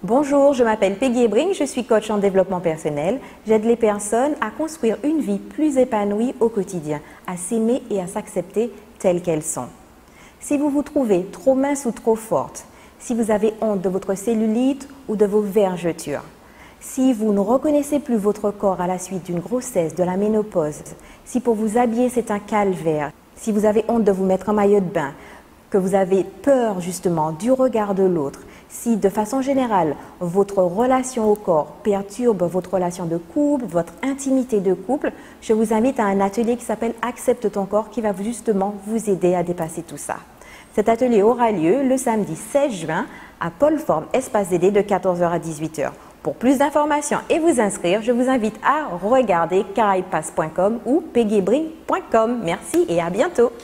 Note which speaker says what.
Speaker 1: Bonjour, je m'appelle Peggy Ebring, je suis coach en développement personnel. J'aide les personnes à construire une vie plus épanouie au quotidien, à s'aimer et à s'accepter telles qu'elles sont. Si vous vous trouvez trop mince ou trop forte, si vous avez honte de votre cellulite ou de vos vergetures, si vous ne reconnaissez plus votre corps à la suite d'une grossesse, de la ménopause, si pour vous habiller c'est un calvaire, si vous avez honte de vous mettre en maillot de bain, que vous avez peur justement du regard de l'autre, si de façon générale votre relation au corps perturbe votre relation de couple, votre intimité de couple, je vous invite à un atelier qui s'appelle Accepte ton corps qui va justement vous aider à dépasser tout ça. Cet atelier aura lieu le samedi 16 juin à Paul Forme, Espace DD de 14h à 18h. Pour plus d'informations et vous inscrire, je vous invite à regarder caraïbes-pass.com ou peggyebring.com. Merci et à bientôt.